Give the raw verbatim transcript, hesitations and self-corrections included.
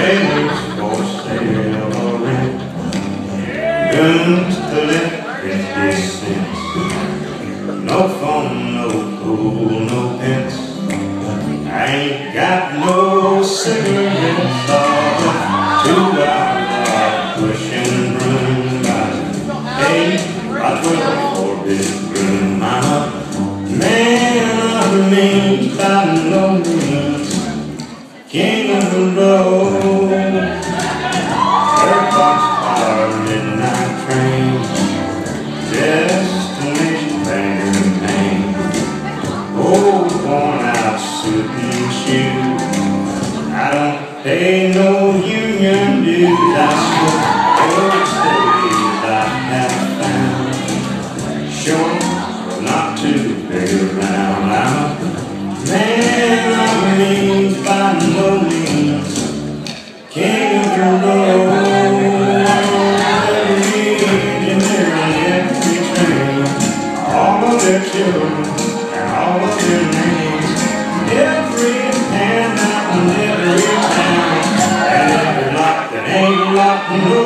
trailers for sale or rent, guns to the left, fifty cents. No phone, no pool, no pence. I ain't got no cigarettes, all the two-hour pushing broom. Hey, I twelve for this room. I'm a man of means by no means, king of the road. Third boxcar, midnight train, destination banging and pain. Old worn out suit and shoes, I don't pay no union dues. I smoke old stays I have found, sure not too big around. I'm a man of means by no means, king of the road. Every engineer on every train, all of their children and all of their names, every handout in every town, and every lock that ain't locked, no